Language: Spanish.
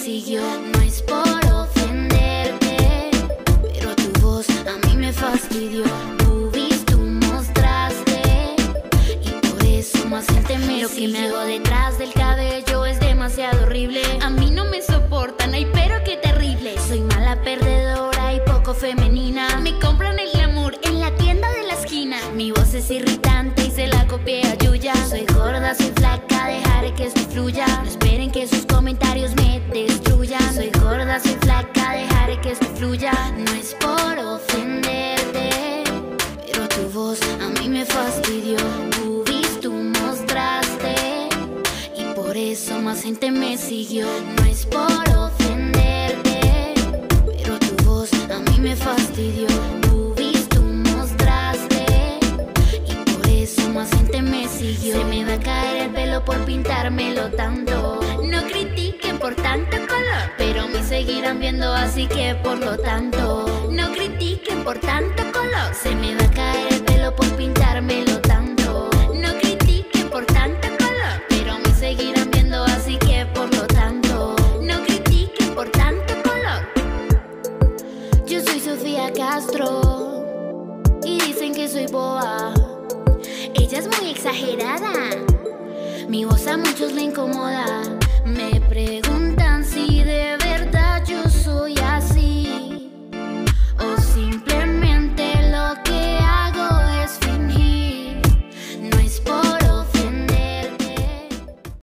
siguió. No es por ofenderte, pero tu voz a mí me fastidió. Tú mostraste y por eso más gente me Lo que me hago detrás del cabello es demasiado horrible. A mí no me soportan, ay pero qué terrible. Soy mala perdedora y poco femenina. Me compran el glamour en la tienda de la esquina. Mi voz es irritante y se la copié a Yuya. Soy gorda, soy flaca, dejaré que esto fluya. No esperen que sus comentarios me destruyan. Soy gorda, soy flaca, dejaré que esto fluya. No es por ofenderte, pero tu voz a mí me fastidió. Tú mostraste y por eso más gente me siguió. No es por ofenderte, pero tu voz a mí me fastidió. Tú mostraste y por eso más gente me siguió. Se me va a caer el pelo por pintármelo tanto. No critiquen por tanto color, pero me seguirán viendo, así que por lo tanto no critiquen por tanto color. Se me va a caer el pelo por pintármelo tanto. No critiquen por tanto color, pero me seguirán